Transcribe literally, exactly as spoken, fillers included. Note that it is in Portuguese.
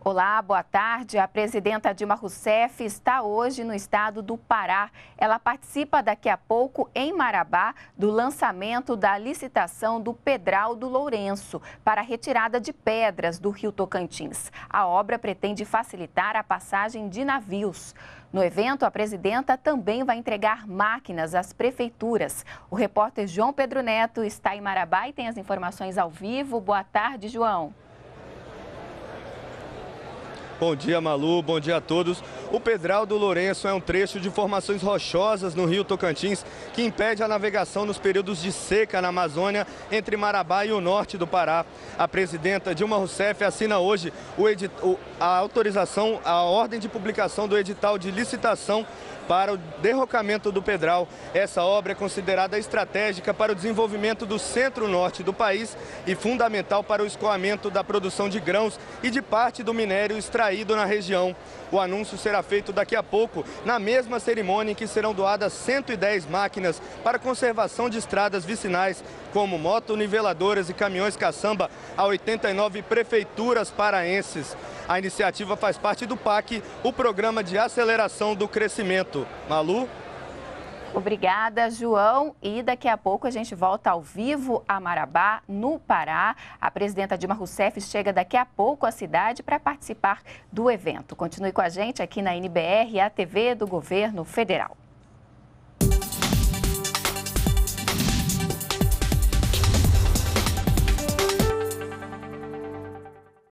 Olá, boa tarde. A presidenta Dilma Rousseff está hoje no estado do Pará. Ela participa daqui a pouco em Marabá do lançamento da licitação do Pedral do Lourenço para a retirada de pedras do rio Tocantins. A obra pretende facilitar a passagem de navios. No evento, a presidenta também vai entregar máquinas às prefeituras. O repórter João Pedro Neto está em Marabá e tem as informações ao vivo. Boa tarde, João. Bom dia, Malu. Bom dia a todos. O Pedral do Lourenço é um trecho de formações rochosas no rio Tocantins que impede a navegação nos períodos de seca na Amazônia entre Marabá e o norte do Pará. A presidenta Dilma Rousseff assina hoje o edit... a autorização, a ordem de publicação do edital de licitação para o derrocamento do Pedral. Essa obra é considerada estratégica para o desenvolvimento do centro-norte do país e fundamental para o escoamento da produção de grãos e de parte do minério extraído na região. O anúncio será feito daqui a pouco, na mesma cerimônia em que serão doadas cento e dez máquinas para conservação de estradas vicinais, como motoniveladoras e caminhões caçamba, a oitenta e nove prefeituras paraenses. A iniciativa faz parte do P A C, o Programa de Aceleração do Crescimento. Malu? Obrigada, João. E daqui a pouco a gente volta ao vivo a Marabá, no Pará. A presidenta Dilma Rousseff chega daqui a pouco à cidade para participar do evento. Continue com a gente aqui na N B R, a T V do Governo Federal.